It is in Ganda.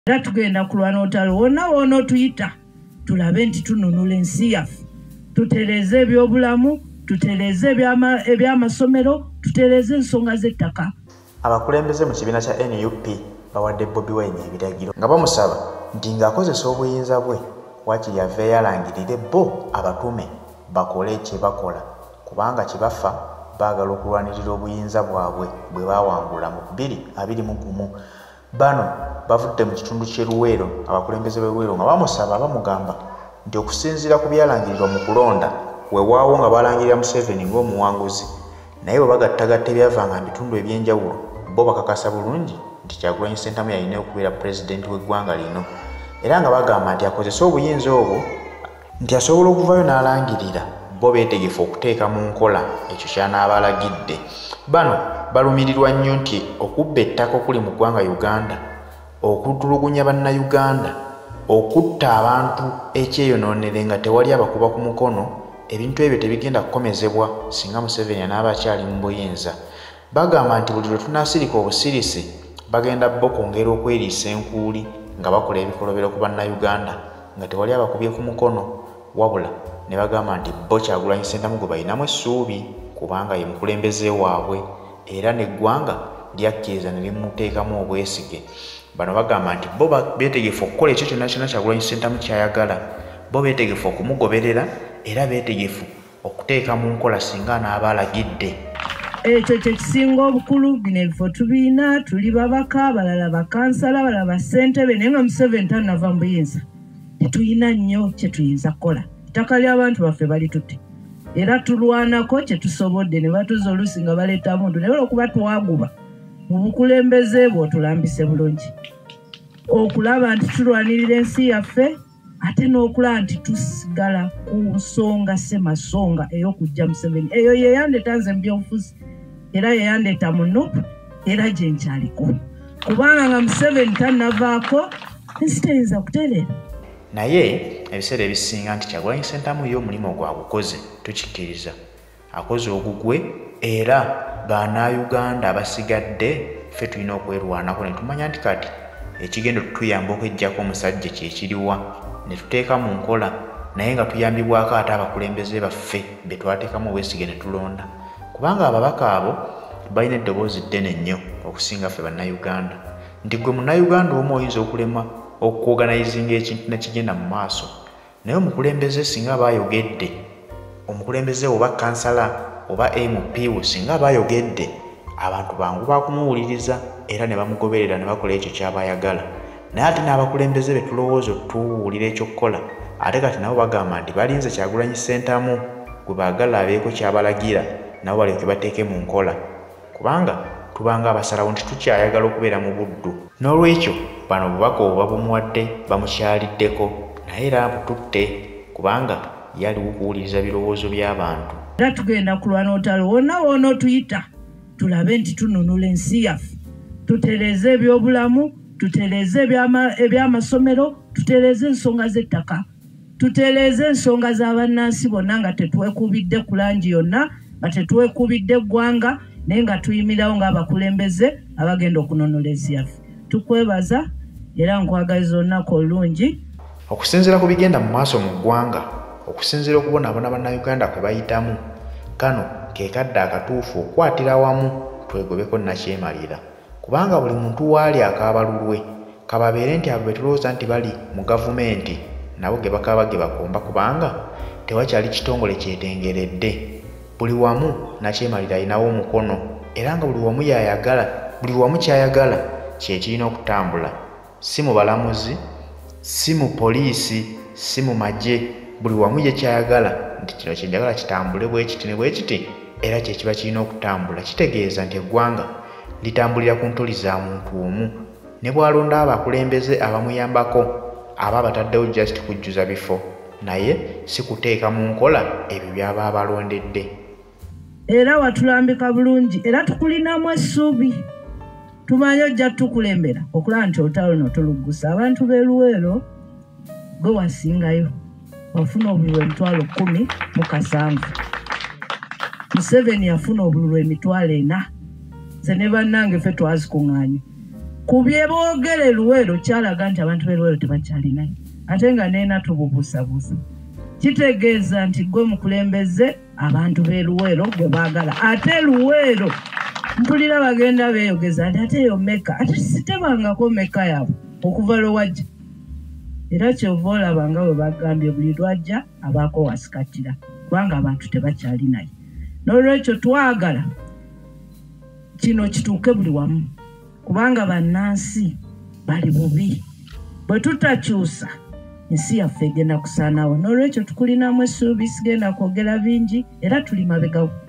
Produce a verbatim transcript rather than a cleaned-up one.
Era tugenda kulwana otalo wonna wonna otuyita tulabe nti tununula ensi yaffe, tutereze ebyobulamu, tutereze eby'amasomero, tutereze ensonga z'ettaka. Abakulembeze mu kibiina kya N U P bawadde Bobi Wine ebiragiro nga bamusaba nti ng'akozesa obuyinza bwe waakiri aveeyo alangirire bo abatume bakole kye bakola, kubanga kye bafa baagala okulwanirira obuyinza bwabwe bwe baawangula mu bbiri abiri mu gumu. Bano bavudde mu kitundu ky'e Luweero, abakulembeze b'e Luweero nga bamusaba bamugamba nti okusinziira ku byalangirirwa mu kulonda weewaawo nga balangirira Museveni ng'omuwanguzi, naye bwe bagattagatta ebyavanga mu bitundu eby'enjawulo bo bakakasa bulungi nti Kyagulanyi Ssentamu yalina okubeera pulezidenti w'eggwanga lino, era nga bagamba nti akozese obuyinza obwo nti asobola okuvaayo n'alangirira bo beetegefu okuteeka mu nkola ekyo ky'anaaba alagidde. Bano balumirirwa nnyo nti okubba ettaka okuli mu ggwanga Uganda, okutulugunya bannayuganda, okutta abantu ekyeyonoonere nga tewali abakuba ku mukono, ebintu ebyo tebigenda kukomezebwa singa Museveni anaaba akyali mu buyinza. Bagamba nti buli lwe tunaasirika obusirisi bagenda bo kwongera okweriisa enkuuli nga bakola ebikolobero ku bannayuganda nga tewali abakubye ku mukono, wabula ne bagamba nti bo Kyagulanyi Ssentamu gwe balinamu essuubi kubanga ye mukulembeze waabwe era n'eggwanga lyakkiriza ne limuteekamu obwesige. Bano bagamba nti bo beetegefu okukola ekyo kyonna kyonna Kyagulanyi Ssentamu kyayagala, bo beetegefu okumugoberera era beetegefu okuteeka mu nkola singa anaaba alagidde. Ekyo kye kisinga obukulu. Bino ebifo tubiina, tuli babaka, balala bakansala, balala bassentebe, naye nga Museveni tannava mu buyinza. Tetulina nnyo kye tuyinza kukola, ettaka ly'abantu baffe balitutte era tulwanako kye tusobodde ne batuza oluusi nga baleeta muntu naye olwokuba twaguba mu bukulembeze bwo tulambise bulungi okulaba nti tulwanirira ensi yaffe ate n'okulaba nti tusigala ku nsonga semasonga ey'okujja Museveni. Eyo yeyandeeta nze mu byobufuzi era yeyandeeta mu Nuupu era gye nkyaliko, kubanga nga Museveni tannavaako ensi teyinza kutereera. Naye ebiseera ebisinga nti Kyagulanyi Ssentamu yo omulimu gwagukoze tukikkiriza, akoze ogugwe era bannayuganda abasigadde ffe tulina okwerwanako ne tumanya nti kati ekigendo tutuyamba okweggyako omusajja kyekiriwa ne tuteeka mu nkola, naye nga tuyambibwako ate abakulembeze baffe be twateekamu obwesige ne tulonda, kubanga ababaka abo balina eddoboozi ddene nnyo okusinga ffe bannayuganda. Nti gwe munnayuganda omu oyinza okulema okuorganizinga ekintu nekigenda mu maaso, naye omukulembeze singa bayogedde, omukulembeze oba kansala oba M P wo singa bayogedde, abantu bangu bakumuwuliriza era ne bamugoberera ne bakola ekyo ky'abayagala. Naye ate n'abakulembeze be tulowooza tuwulira ekyokukola ate kati nabo bagamba nti balinze Kyagulanyi Ssentamu gwe baagala abeeko ky'abalagira nabo balyoke bateeke mu nkola, kubanga tubanga abasalawo nti tukyayagala okubeera mu buddu. N'olwekyo bano obubaka obwo babumuwadde bamukyaliddeko, naye era bututte kubanga yaliwo okuwuliriza birowoozo by'abantu. Era tugenda kulwana otalo wonna wonna otuyita tulabe nti tununula ensi yaffe, tutereze ebyobulamu, tutereze eby'amasomero, tutereze ensonga z'ettaka, tutereze ensonga z'abannansi bonna nga tetwekubidde ku langi yonna, nga tetwekubidde eggwanga, naye nga tuyimirawo ng'abakulembeze abagenda okununula ensi yaffe. Tukwebaza era nkwagaliza olunaku olungi. Okusinziira ku bigenda mu maaso mu ggwanga, okusinziira okubonaabona bannayuganda kwe bayitamu, kano ke kadde akatuufu okukwatira wamu twegobeko nakyemalira, kubanga buli muntu waali akaabalulwe kababeere nti abo be tulowooza nti bali mu gavumenti nabo ge bakaaba ge bakomba, kubanga tewakyali kitongole kyetengeredde. Buli wamu nakyemalira alinawo omukono era nga buli wamu yayagala, buli wamu kyayagala kye kirina okutambula, si mu balamuzi, si mu poliisi, si mu magye, buli wamu ye kyayagala nti kino kyenjagala kitambule bwe kiti ne bwe kiti, era kye kiba kirina okutambula. Kitegeeza nti eggwanga litambulira ku ntoli za muntu omu, ne bwalonda abakulembeze abamuyambako aba bataddewo just kujjuza bifo, naye si kuteeka mu nkola ebyo by'aba abalondedde. Era watulambika bulungi era tukulinamu essuubi, tumanye ojja tukulembera okulaba nti olutalo n'otuluggusa. Abantu b'e Luweero gwe wasingayo wafuna obululu emitwalo kumi mu kasanvu, Museveni yafuna obululu emitwalo ena, ze ne bannange ffe twazikuŋŋaanya. ku bye boogere Luweero kyalaga nti abantu b'e Luweero tebakyalinayo ate nga neena tububuusabuusa kitegeeza nti gwe mukulembeze abantu b'e Luweero gwe baagala ate Luweero mpulira bagenda beeyogeza nti ate yo meka ate sitebangako meka yaabwe okuva lwewajja era kyova olaba nga bwe bagambye buli lwajja abaako wasikatira kubanga abantu tebakyalinayo n'olwekyo twagala kino kituuke buli wamu kubanga bannansi bali bubi bwe tutakyusa ensi yaffe egenda kusaanawo n'olwekyo tukulinamu essuubi sigenda kwogera bingi era tuli mabegawo